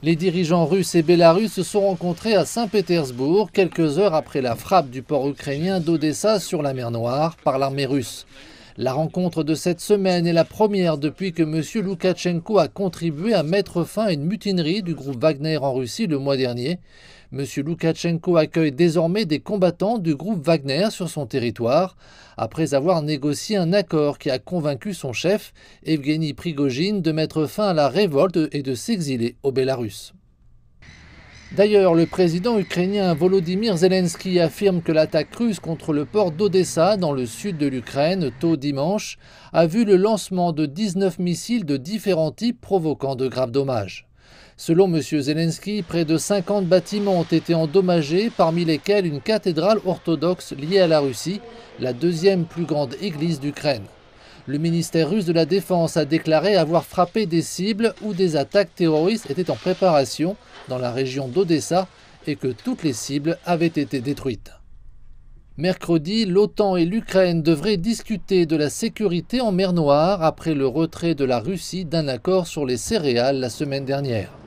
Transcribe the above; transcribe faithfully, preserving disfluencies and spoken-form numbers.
Les dirigeants russes et bélarusses se sont rencontrés à Saint-Pétersbourg quelques heures après la frappe du port ukrainien d'Odessa sur la mer Noire par l'armée russe. La rencontre de cette semaine est la première depuis que M. Loukachenko a contribué à mettre fin à une mutinerie du groupe Wagner en Russie le mois dernier. M. Loukachenko accueille désormais des combattants du groupe Wagner sur son territoire, après avoir négocié un accord qui a convaincu son chef, Evgeny Prigojine, de mettre fin à la révolte et de s'exiler au Bélarus. D'ailleurs, le président ukrainien Volodymyr Zelensky affirme que l'attaque russe contre le port d'Odessa, dans le sud de l'Ukraine, tôt dimanche, a vu le lancement de dix-neuf missiles de différents types provoquant de graves dommages. Selon M. Zelensky, près de cinquante bâtiments ont été endommagés, parmi lesquels une cathédrale orthodoxe liée à la Russie, la deuxième plus grande église d'Ukraine. Le ministère russe de la Défense a déclaré avoir frappé des cibles où des attaques terroristes étaient en préparation dans la région d'Odessa et que toutes les cibles avaient été détruites. Mercredi, l'OTAN et l'Ukraine devraient discuter de la sécurité en mer Noire après le retrait de la Russie d'un accord sur les céréales la semaine dernière.